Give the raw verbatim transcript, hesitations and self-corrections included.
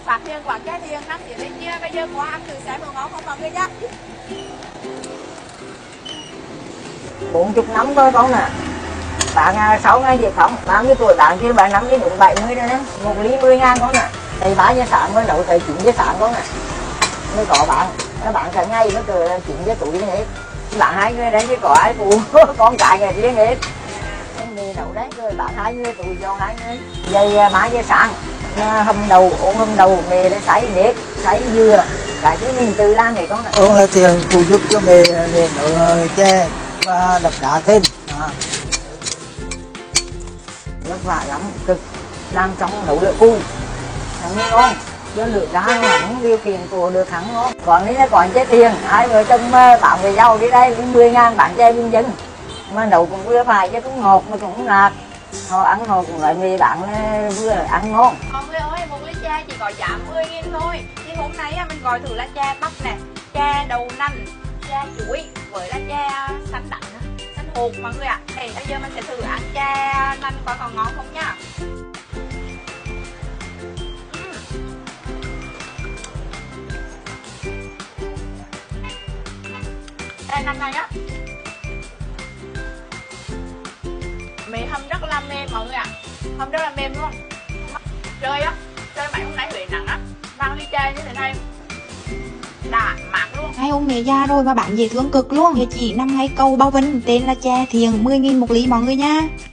Bạc Hiền quán Chè Thiền năm tiếng lên kia. Bây giờ qua ăn thử xem đồ ngon không mọi người nhá. bốn mươi năm thôi con nè. Bạn sáu ngày gì không? Bao nhiêu tuổi bạn kia bạn năm với đúng bảy mươi rồi đó. Một ly mười ngàn con nè. Đây ba giờ sáng mới nấu tới chín giờ sáng con nè. Mới có bạn. Các bạn cả ngày nó từ chín giờ tuổi đến hết. Bạn hai người đấy chứ có ai phụ con cái người riêng hết. Mì nấu đấy rồi bạn hai người tụi cho hai người. Vậy ba giờ sáng hầm đầu ôn hầm đầu mì để xay nếp xay dừa cái thứ mình tự làm này con nè. Ôn là tiền phụ giúp cho mì để nấu chè và đập đá thêm. À. Vất vả lắm cực làm trong nấu lửa cùi thắng ngon cho lửa ra hẳn điều kiện của được thắng ngon. Còn đây là còn Chè Thiền hai vợ chồng bạn về giàu đi đây mười ngàn bạn chè bình dân mà nấu cũng vừa phải chứ cũng ngọt mà cũng không ngạt. Họ ăn họ cũng nói mì bạn vừa ăn ngon. Mọi người ơi, một ly chè chỉ có giá mười nghìn thôi. Thì hôm nay mình gọi thử là chè bắp nè, chè đậu nành, chè chuối với là chè xanh đậm, xanh hột mọi người ạ. À. Bây giờ mình sẽ thử ăn chè nành coi còn ngon không nha. Chè nành này á, mì hầm rất là mềm mọi người ạ. À. Hầm rất là mềm luôn. Chơi á, chơi mấy hôm nay Huế nắng á, mang ly chè như thế này đã mát luôn. Hai ông mẹ già rồi mà bạn dễ thương cực luôn. Địa chỉ năm ngay cầu Bao Vinh, tên là Chè Thiền, mười nghìn một ly mọi người nha.